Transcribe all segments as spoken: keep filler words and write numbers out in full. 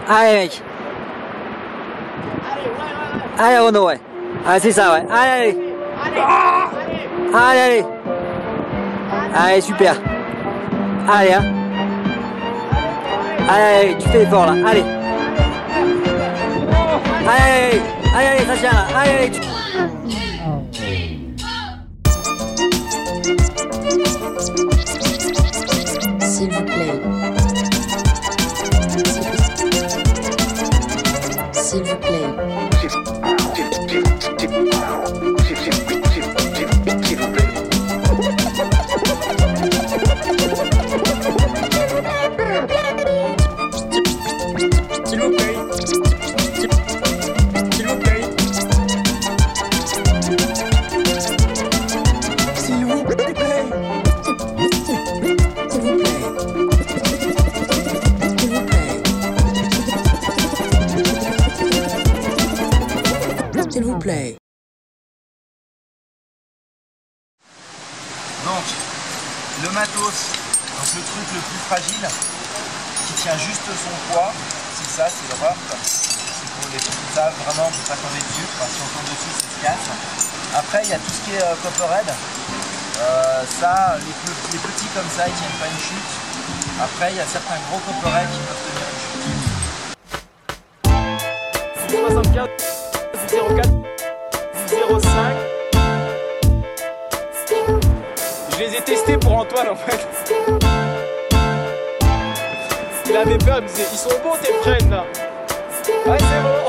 Allez mec. Allez Renaud, ouais. Ah c'est ça, ouais. Allez, allez. Allez, allez. Allez, super. Allez, hein. Allez, allez, tu fais l'effort là. Allez. Allez, allez, allez, ça tient là. Allez, allez. Tu... S'il vous plaît. S'il vous plaît. S'il vous plaît. Donc, le matos, donc le truc le plus fragile, qui tient juste son poids, c'est ça, c'est le rough. C'est pour les trucs ça, vraiment, pour pas tomber dessus. Enfin, si on tombe dessus, ça se casse. Après, il y a tout ce qui est euh, copperhead. Euh, ça, les, les petits comme ça, ils tiennent pas une chute. Après, il y a certains gros copperhead qui peuvent tenir une chute. soixante-quatre, zéro quatre, zéro cinq. Je les ai testés pour Antoine en fait. Il avait peur, il me disait ils sont bons tes frères là. Ouais c'est bon.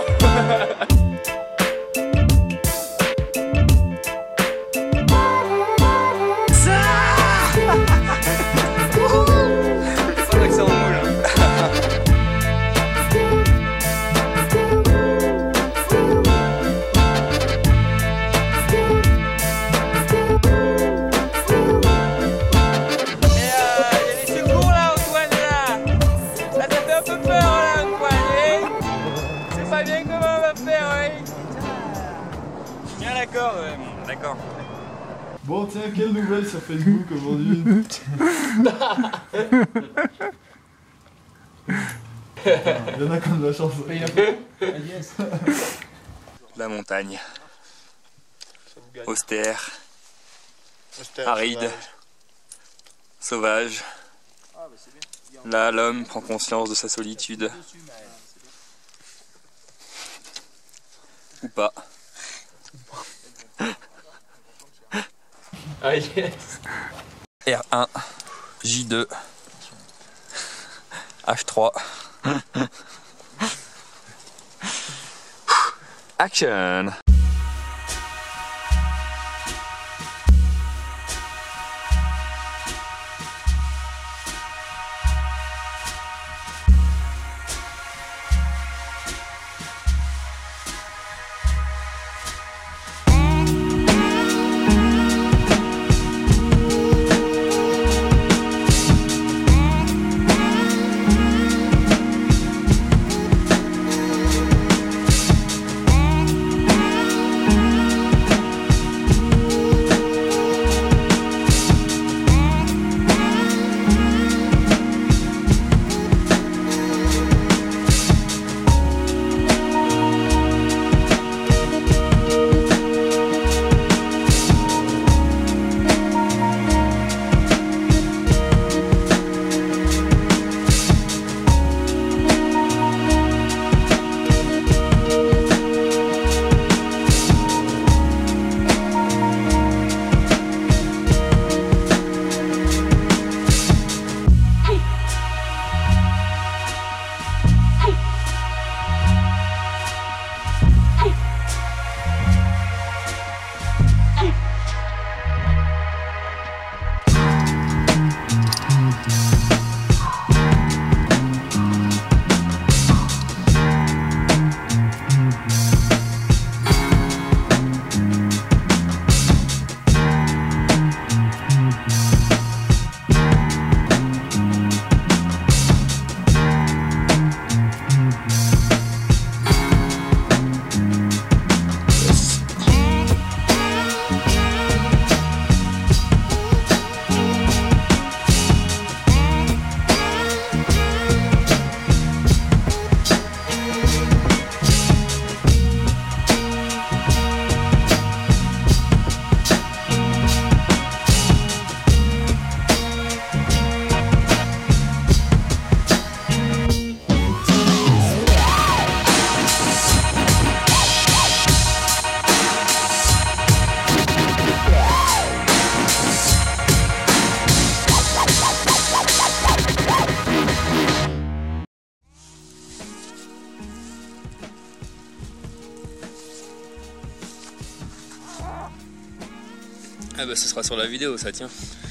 D'accord, ouais. D'accord. Bon tiens, quelle nouvelle sur Facebook aujourd'hui? Il y en a qui ont de la chance. La montagne. Austère. Aride. Sauvage. Là, l'homme prend conscience de sa solitude. Ou pas. Ah yes. R un, J deux, H trois. Action. Ah bah ce sera sur la vidéo ça, tiens.